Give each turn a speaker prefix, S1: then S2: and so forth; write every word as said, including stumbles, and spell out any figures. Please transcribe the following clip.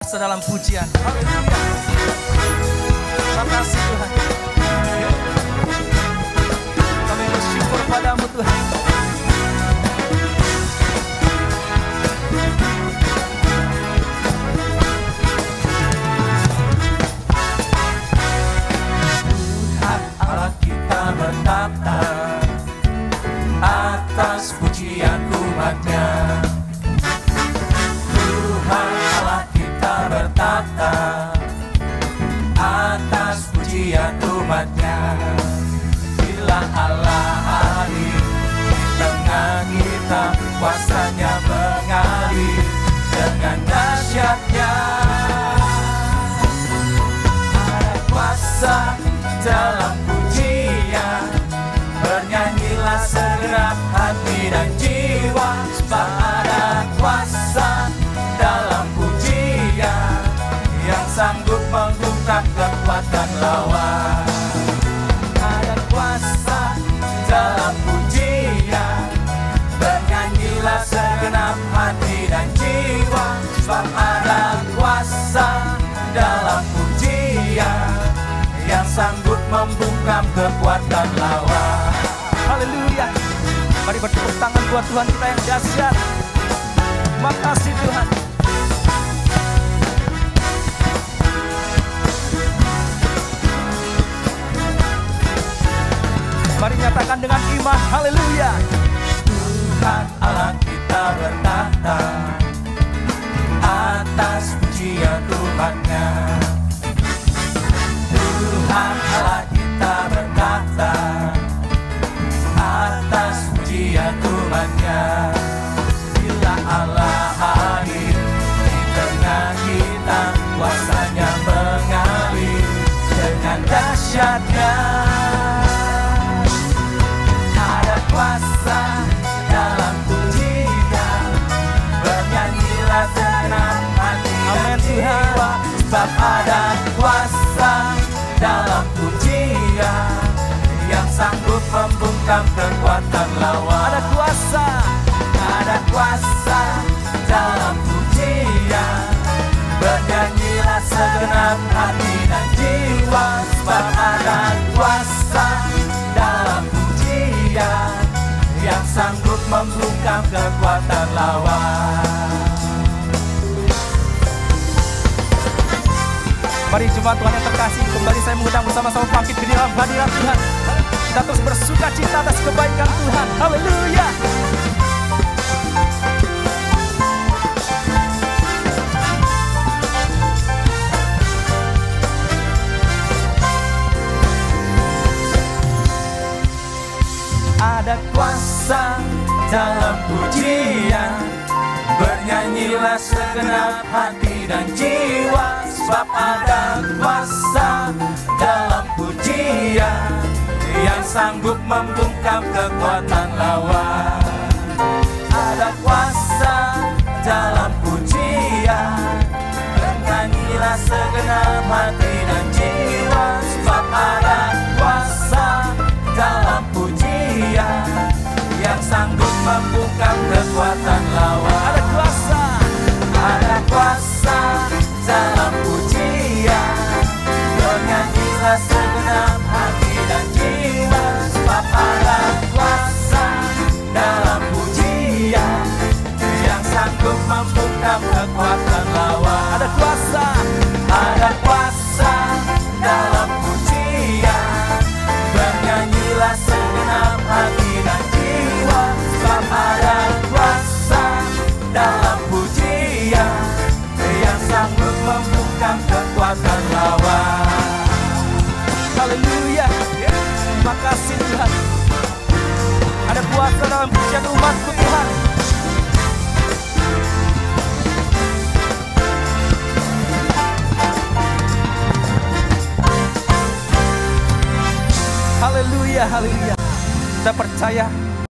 S1: Sedalam pujian. Haleluya. Terima kasih Tuhan. Kami bersyukur padamu Tuhan.
S2: Tuhan Allah kita bertata atas pujian umatnya. Tuhan Allah kita bertata atas pujian umatnya. Bila Allah hadir di tengah kita, kuasanya mengalir dengan dahsyatnya. Ada kuasa dalam pujian, bernyanyilah segenap hati dan jiwa, sebab ada kuasa dalam pujian yang sanggup membungkam kekuatan lawan. Ada kuasa dalam pujian, bernyanyilah segenap hati dan jiwa, sebab ada kuasa dalam pujian yang sanggup membungkam kekuatan lawan.
S1: Haleluya. Mari bertepuk tangan buat Tuhan kita yang dahsyat. Terima kasih Tuhan. Mari nyatakan dengan iman. Haleluya.
S2: Tuhan Allah kita bertata atas pujian umatnya. Tuhan Allah kita bertata atas pujian umatnya. Bila Allah hadir di tengah kita, kuasanya mengalir dengan dahsyatnya. Ada kuasa dalam pujian, bernyanyilah segenap hati dan jiwa, sebab ada kuasa dalam pujian yang sanggup membungkam kekuatan lawan.
S1: Ada kuasa,
S2: ada kuasa dalam pujian, bernyanyilah segenap hati dan jiwa, sebab ada kuasa dalam pujian yang sanggup membungkam kekuatan lawan.
S1: mari jemaat Tuhan yang terkasih, kembali saya mengundang bersama-sama bangkit di dalam hadirat Tuhan. Kita terus bersuka cita atas kebaikan Tuhan. Haleluya.
S2: Ada kuasa dalam pujian, bernyanyilah segenap hati dan jiwa, sebab ada kuasa dalam pujian yang sanggup membungkam kekuatan lawan. Ada kuasa dalam pujian, bernyanyilah segenap hati dan jiwa, sebab ada kuasa dalam pujian yang sanggup membungkam kekuatan lawan.
S1: Ada kuasa,
S2: ada kuasa dalam pujian, bernyanyilah segenap hati dan jiwa, sebab ada kuasa dalam pujian yang sanggup membungkam kekuatan lawan.
S1: ada kuasa,
S2: Ada kuasa dalam pujian, bernyanyilah segenap hati dan jiwa, sebab ada kuasa dalam pujian yang sanggup membungkam kekuatan lawan.
S1: haleluya. Terima kasih Tuhan. Ada kuasa dalam pujian umatku Tuhan. Haleluya, haleluya. Kita percaya